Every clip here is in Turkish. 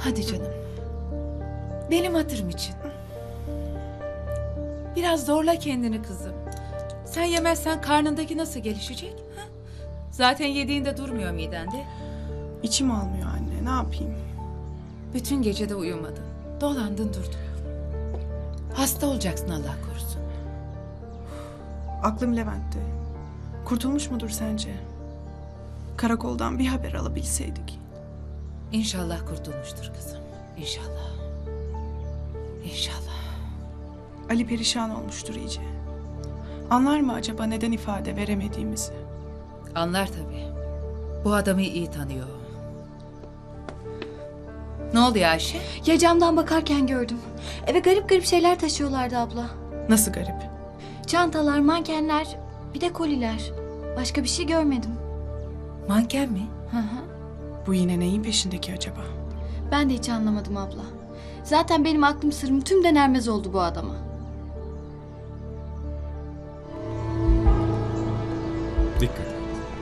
Hadi canım. Benim hatırım için. Biraz zorla kendini kızım. Sen yemezsen karnındaki nasıl gelişecek? Ha? Zaten yediğinde durmuyor midende. İçim almıyor anne, ne yapayım? Bütün gece de uyumadın. Dolandın durdun. Hasta olacaksın Allah korusun. Aklım Levent'te. Kurtulmuş mudur sence? Karakoldan bir haber alabilseydik. İnşallah kurtulmuştur kızım. İnşallah. İnşallah. Ali perişan olmuştur iyice. Anlar mı acaba neden ifade veremediğimizi? Anlar tabii. Bu adamı iyi tanıyor. Ne oluyor Ayşe? Ya camdan bakarken gördüm. Eve garip garip şeyler taşıyorlardı abla. Nasıl garip? Çantalar, mankenler, bir de koliler. Başka bir şey görmedim. Manken mi? Hı hı. Bu yine neyin peşindeki acaba? Ben de hiç anlamadım abla. Zaten benim aklım sırrım tümden ermez oldu bu adama. Dikkat et.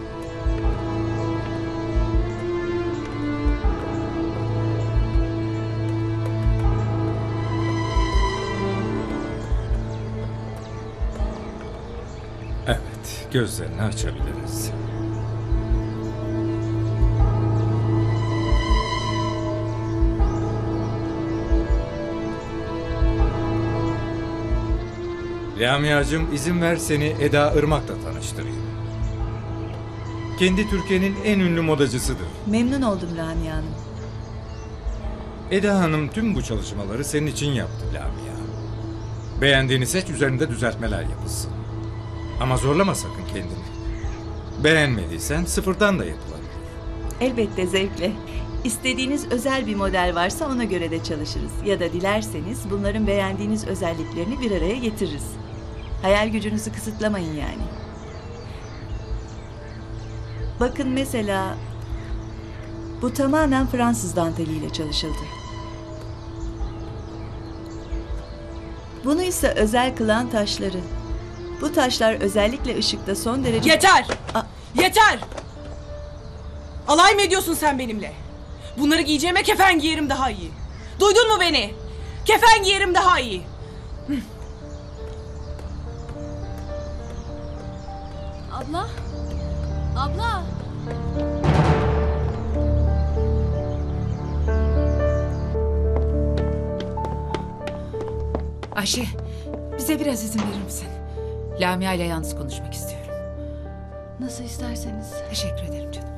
Evet, gözlerini açabiliriz. Lamia'cığım, izin ver seni Eda Irmak'la tanıştırayım. Kendi Türkiye'nin en ünlü modacısıdır. Memnun oldum Lamia Hanım. Eda Hanım tüm bu çalışmaları senin için yaptı Lamia. Beğendiğini seç, üzerinde düzeltmeler yapılsın. Ama zorlama sakın kendini. Beğenmediysen sıfırdan da yapılabilir. Elbette zevkle. İstediğiniz özel bir model varsa ona göre de çalışırız. Ya da dilerseniz bunların beğendiğiniz özelliklerini bir araya getiririz. Hayal gücünüzü kısıtlamayın yani. Bakın mesela bu tamamen Fransız danteliyle çalışıldı. Bunu ise özel kılan taşları. Bu taşlar özellikle ışıkta son derece... Yeter! Yeter! Alay mı ediyorsun sen benimle? Bunları giyeceğime kefen giyerim daha iyi. Duydun mu beni? Kefen giyerim daha iyi. Abla? Abla? Ayşe, bize biraz izin verir misin? Lamia ile yalnız konuşmak istiyorum. Nasıl isterseniz. Teşekkür ederim canım.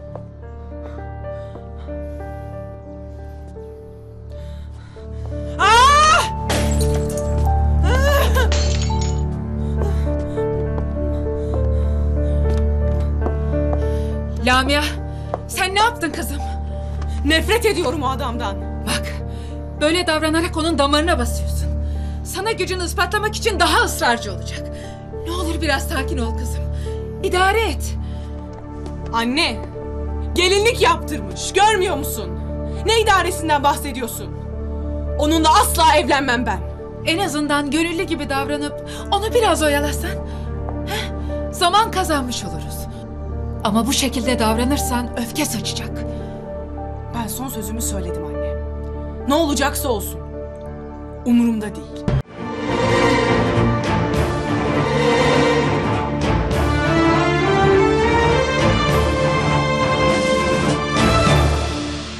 Lamia, sen ne yaptın kızım? Nefret ediyorum o adamdan. Bak, böyle davranarak onun damarına basıyorsun. Sana gücünü ispatlamak için daha ısrarcı olacak. Ne olur biraz sakin ol kızım. İdare et. Anne, gelinlik yaptırmış. Görmüyor musun? Ne idaresinden bahsediyorsun? Onunla asla evlenmem ben. En azından gönüllü gibi davranıp onu biraz oyalasan, heh, zaman kazanmış oluruz. Ama bu şekilde davranırsan öfke saçacak. Ben son sözümü söyledim anne. Ne olacaksa olsun. Umurumda değil.